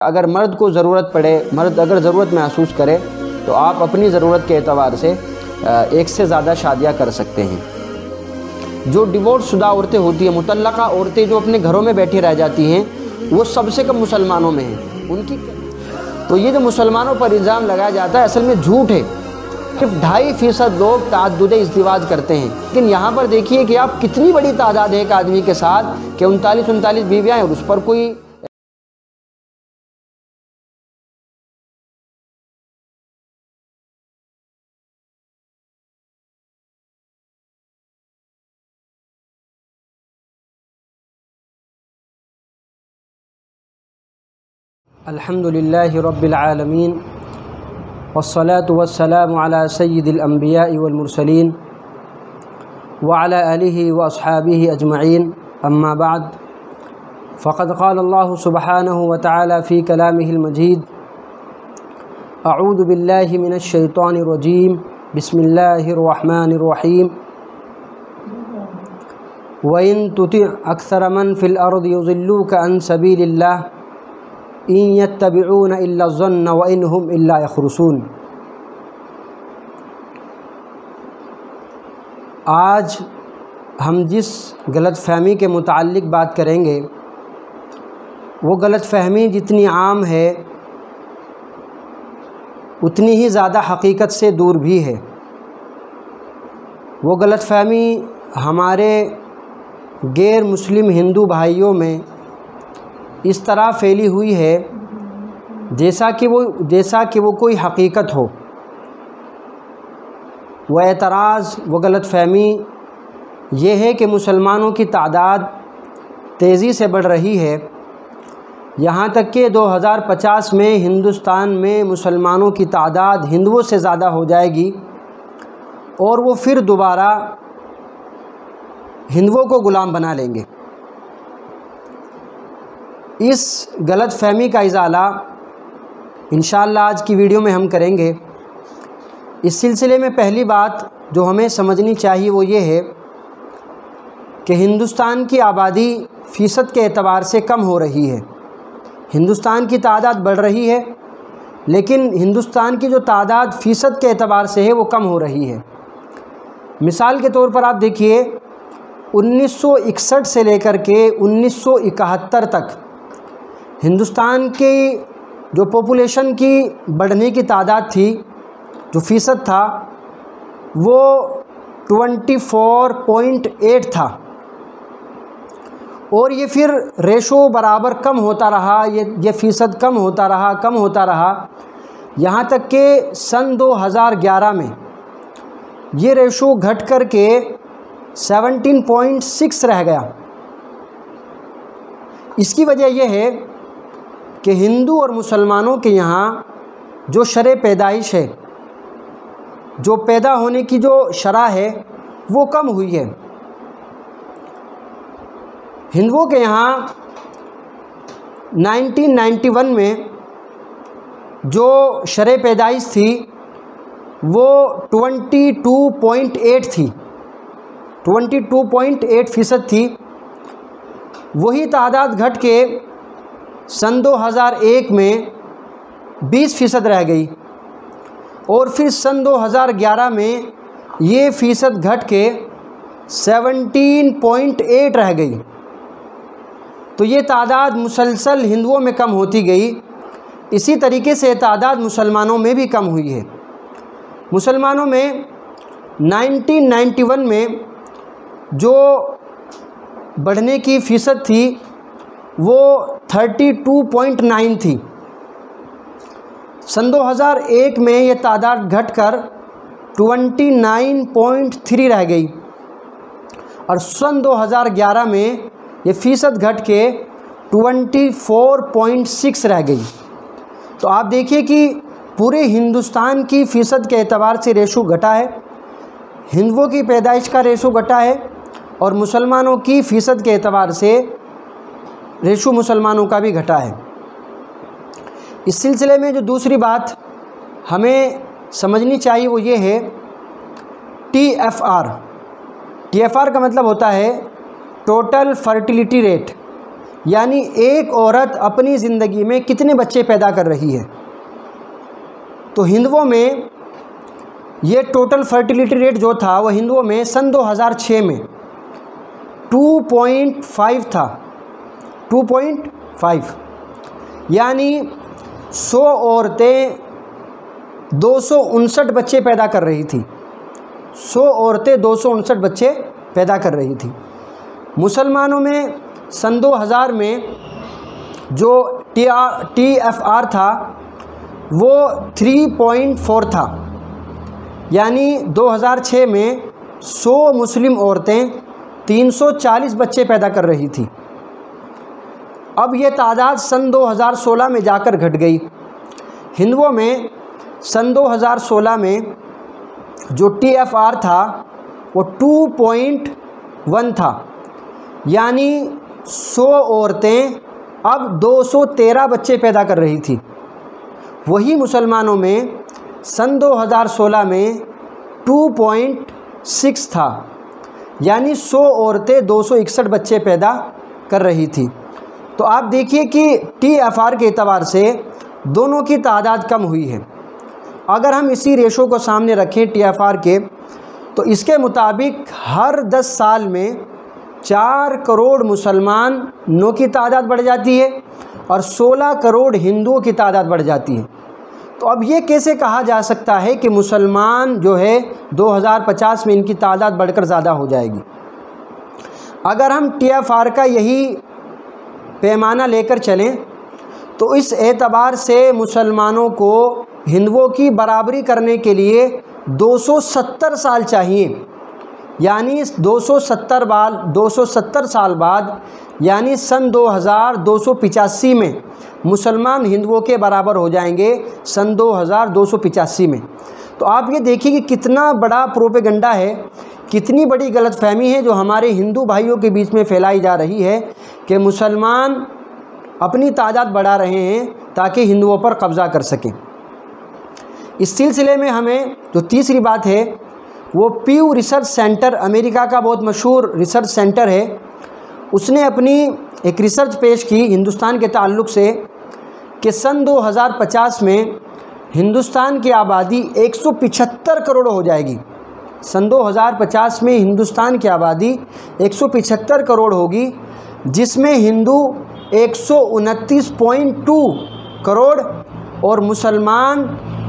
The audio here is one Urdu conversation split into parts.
اگر مرد کو ضرورت پڑے، مرد اگر ضرورت محسوس کرے تو آپ اپنی ضرورت کے اعتبار سے ایک سے زیادہ شادیاں کر سکتے ہیں۔ جو ڈیورس شدہ عورتیں ہوتی ہیں، مطلقہ عورتیں جو اپنے گھروں میں بیٹھی رہ جاتی ہیں، وہ سب سے کم مسلمانوں میں ہیں۔ ان کی تو یہ جو مسلمانوں پر الزام لگایا جاتا ہے، اصل میں جھوٹ ہے۔ صرف 2.5% لوگ تعدد ازدواج کرتے ہیں، لیکن یہاں پر دیکھیے کہ آپ کتنی بڑی تعداد ہے ایک آدمی کے ساتھ کہ 39 بیویاں ہیں اور اس پر کوئی الحمدللہ رب العالمین والصلاة والسلام علی سید الانبیاء والمرسلین وعلی آلہ واصحابہ اجمعین، اما بعد فقد قال اللہ سبحانہ وتعالی فی کلامہ المجید: اعوذ باللہ من الشیطان الرجیم، بسم اللہ الرحمن الرحیم۔ وَإِن تُطِعْ أَكْثَرَ مَن فِي الْأَرْضِ يُضِلُّوكَ عَن سَبِيلِ اللَّهِ إِن يَتَّبِعُونَ إِلَّا الظَّنَّ وَإِنْ هُمْ إِلَّا يَخْرُصُونَ۔ آج ہم جس غلط فہمی کے متعلق بات کریں گے، وہ غلط فہمی جتنی عام ہے اتنی ہی زیادہ حقیقت سے دور بھی ہے۔ وہ غلط فہمی ہمارے غیر مسلم ہندو بھائیوں میں اس طرح پھیلی ہوئی ہے جیسا کہ وہ کوئی حقیقت ہو۔ وہ اعتراض، وہ غلط فہمی یہ ہے کہ مسلمانوں کی تعداد تیزی سے بڑھ رہی ہے، یہاں تک کہ 2050 میں ہندوستان میں مسلمانوں کی تعداد ہندوؤں سے زیادہ ہو جائے گی اور وہ پھر دوبارہ ہندوؤں کو غلام بنا لیں گے۔ اس غلط فہمی کا ازالہ انشاءاللہ آج کی ویڈیو میں ہم کریں گے۔ اس سلسلے میں پہلی بات جو ہمیں سمجھنی چاہیے وہ یہ ہے کہ ہندوستان کی آبادی فیصد کے اعتبار سے کم ہو رہی ہے۔ ہندوستان کی تعداد بڑھ رہی ہے، لیکن ہندوستان کی جو تعداد فیصد کے اعتبار سے ہے وہ کم ہو رہی ہے۔ مثال کے طور پر آپ دیکھیے، 1961 سے لے کر کے 1971 تک ہندوستان کی جو پاپولیشن کی بڑھنے کی تعداد تھی، جو فیصد تھا، وہ 24.8 تھا، اور یہ پھر ریشو برابر کم ہوتا رہا، یہ فیصد کم ہوتا رہا، یہاں تک کہ سن 2011 میں یہ ریشو گھٹ کر کے 17.6 رہ گیا۔ اس کی وجہ یہ ہے کہ ہندو اور مسلمانوں کے یہاں جو شرح پیدائش ہے، جو پیدا ہونے کی جو شرح ہے، وہ کم ہوئی ہے۔ ہندوؤں کے یہاں 1991 میں جو شرح پیدائش تھی وہ 22.8 تھی، 22.8% تھی۔ وہی تعداد گھٹ کے سن 2001 میں 20% رہ گئی، اور پھر سن 2011 میں یہ فیصد گھٹ کے 17.8 رہ گئی۔ تو یہ تعداد مسلسل ہندوؤں میں کم ہوتی گئی۔ اسی طریقے سے تعداد مسلمانوں میں بھی کم ہوئی ہے۔ مسلمانوں میں 1991 میں جو بڑھنے کی فیصد تھی وہ 32.9 تھی۔ سن 2001 میں یہ تعداد گھٹ کر 29.3 رہ گئی، اور سن 2011 میں یہ فیصد گھٹ کے 24.6 رہ گئی۔ تو آپ دیکھیے کہ پورے ہندوستان کی فیصد کے اعتبار سے ریشو گھٹا ہے، ہندوؤں کی پیدائش کا ریشو گھٹا ہے، اور مسلمانوں کی فیصد کے اعتبار سے ریشو مسلمانوں کا بھی گھٹا ہے۔ اس سلسلے میں جو دوسری بات ہمیں سمجھنی چاہیے وہ یہ ہے TFR کا مطلب ہوتا ہے ٹوٹل فرٹیلیٹی ریٹ، یعنی ایک عورت اپنی زندگی میں کتنے بچے پیدا کر رہی ہے. تو ہندوؤں میں یہ ٹوٹل فرٹیلیٹی ریٹ جو تھا وہ ہندوؤں میں سن 2006 میں 2.5 تھا. 2.5 یعنی 100 عورتیں 259 بچے پیدا کر رہی تھی. 100 عورتیں 259 بچے پیدا کر رہی تھی. مسلمانوں میں سن 2000 میں جو TFR تھا وہ 3.4 تھا. یعنی 2006 میں 100 مسلم عورتیں 340 بچے پیدا کر رہی تھی. اب یہ تعداد سن 2016 میں جا کر گھٹ گئی. ہندوؤں میں سن 2016 میں جو TFR تھا وہ 2.1 تھا. یعنی 100 عورتیں اب 213 بچے پیدا کر رہی تھی. وہی مسلمانوں میں سن 2016 میں 2.6 تھا. یعنی 100 عورتیں 261 بچے پیدا کر رہی تھی. تو آپ دیکھیے کہ TFR کے اعتبار سے دونوں کی تعداد کم ہوئی ہے. اگر ہم اسی ریشو کو سامنے رکھیں TFR کے تو اس کے مطابق ہر 10 سال میں 4 کروڑ مسلمانوں کی تعداد بڑھ جاتی ہے اور 16 کروڑ ہندوؤں کی تعداد بڑھ جاتی ہے. تو اب یہ کیسے کہا جا سکتا ہے کہ مسلمان جو ہے 2050 میں ان کی تعداد بڑھ کر زیادہ ہو جائے گی؟ اگر ہم TFR کا یہی پیمانہ لے کر چلیں تو اس اعتبار سے مسلمانوں کو ہندوؤں کی برابری کرنے کے لیے 270 سال چاہیے. یعنی 270 سال بعد یعنی سن 2285 میں مسلمان ہندوؤں کے برابر ہو جائیں گے. سن 2285 میں. تو آپ یہ دیکھیے کہ کتنا بڑا پروپیگنڈا ہے, کتنی بڑی غلط فہمی ہے جو ہمارے ہندو بھائیوں کے بیچ میں پھیلائی جا رہی ہے کہ مسلمان اپنی تعداد بڑھا رہے ہیں تاکہ ہندوؤں پر قبضہ کر سکیں. اس سلسلے میں ہمیں جو تیسری بات ہے وہ پیو ریسرچ سینٹر, امریکہ کا بہت مشہور ریسرچ سینٹر ہے, اس نے اپنی ایک ریسرچ پیش کی ہندوستان کے تعلق سے کہ سن 2050 میں ہندوستان کی آبادی 175 کروڑ ہو جائے گی. سن 2050 میں ہندوستان کی آبادی 175 کروڑ ہوگی, جس میں ہندو 129.2 کروڑ اور مسلمان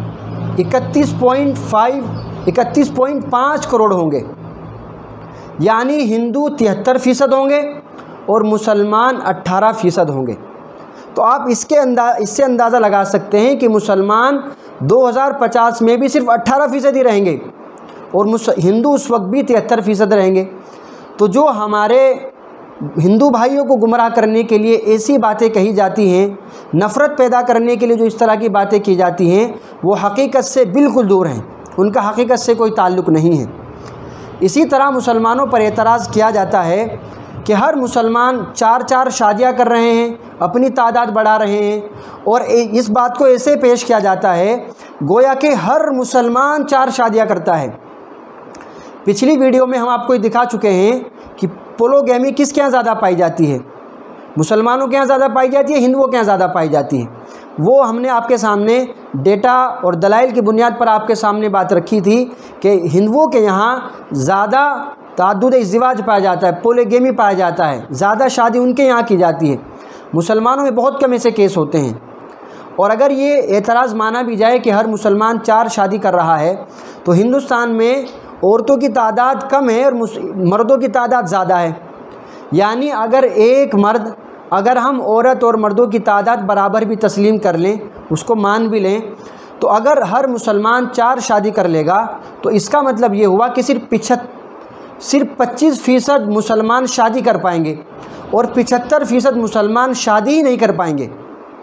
31.5 کروڑ ہوں گے. یعنی ہندو 73% ہوں گے اور مسلمان 18% ہوں گے. تو آپ اس سے اندازہ لگا سکتے ہیں کہ مسلمان 2050 میں بھی صرف 18% ہی رہیں گے اور ہندو اس وقت بھی 73% رہیں گے. تو جو ہمارے ہندو بھائیوں کو گمراہ کرنے کے لیے ایسی باتیں کہی جاتی ہیں, نفرت پیدا کرنے کے لیے جو اس طرح کی باتیں کی جاتی ہیں, وہ حقیقت سے بالکل دور ہیں, ان کا حقیقت سے کوئی تعلق نہیں ہے. اسی طرح مسلمانوں پر اعتراض کیا جاتا ہے کہ ہر مسلمان 4 شادیاں کر رہے ہیں, اپنی تعداد بڑھا رہے ہیں, اور اس بات کو ایسے پیش کیا جاتا ہے گویا کہ ہر مسلمان 4 شادیاں کرتا ہے. پچھلی ویڈیو میں ہم آپ کو یہ دکھا چکے ہیں کہ پولوگیمی کس کے یہاں زیادہ پائی جاتی ہے, مسلمانوں کے یہاں زیادہ پائی جاتی ہے, ہندوؤں کے یہاں زیادہ پائی جاتی ہے. وہ ہم نے آپ کے سامنے ڈیٹا اور دلائل کی بنیاد پر آپ کے سامنے بات رکھی تھی کہ ہندوؤں کے یہاں زیادہ تعدد ازدواج پایا جاتا ہے, پولوگیمی پایا جاتا ہے, زیادہ شادی ان کے یہاں کی جاتی ہے. مسلمانوں میں بہت کم ایسے کیس ہوتے ہیں. اور اگر یہ اعتراض مانا بھی جائے کہ ہر مسلمان 4 شادی کر رہا ہے تو ہندوستان میں عورتوں کی تعداد کم ہے اور مردوں کی تعداد زیادہ ہے. یعنی اگر ہم عورت اور مردوں کی تعداد برابر بھی تسلیم کر لیں, اس کو مان بھی لیں, تو اگر ہر مسلمان 4 شادی کر لے گا تو اس کا مطلب یہ ہوا کہ صرف 25% مسلمان شادی کر پائیں گے اور 75% مسلمان شادی ہی نہیں کر پائیں گے.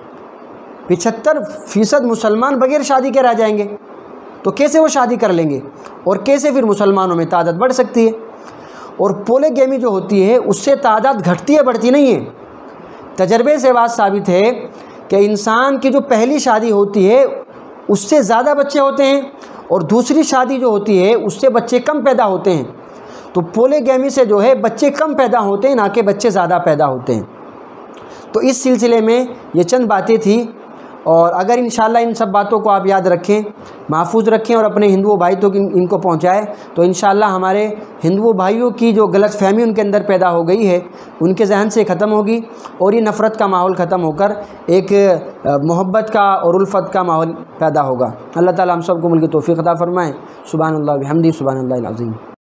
75% مسلمان بغیر شادی کے رہ جائیں گے. تو کیسے وہ شادی کر لیں گے اور کیسے پھر مسلمانوں میں تعداد بڑھ سکتی ہے؟ اور پولوگیمی جو ہوتی ہے اس سے تعداد گھٹتی ہے, بڑھتی نہیں ہے. تجربے سے بات ثابت ہے کہ انسان کی جو پہلی شادی ہوتی ہے اس سے زیادہ بچے ہوتے ہیں اور دوسری شادی جو ہوتی ہے اس سے بچے کم پیدا ہوتے ہیں. تو پولوگیمی سے جو ہے بچے کم پیدا ہوتے ہیں, نہ کہ بچے زیادہ پیدا ہوتے ہیں. تو اس سلسلے میں یہ چند باتیں تھیں، اور اگر انشاءاللہ ان سب باتوں کو آپ یاد رکھیں، محفوظ رکھیں اور اپنے ہندو بھائی تک ان کو پہنچائیں، تو انشاءاللہ ہمارے ہندو بھائیوں کی جو غلط فہمی ان کے اندر پیدا ہو گئی ہے ان کے ذہن سے ختم ہوگی، اور یہ نفرت کا ماحول ختم ہو کر ایک محبت کا اور الفت کا ماحول پیدا ہوگا۔ اللہ تعالیٰ ہم سب کو مل کے توفیق عطا فرمائیں۔ سبحان اللہ و بحمدہ، سبحان اللہ العظیم۔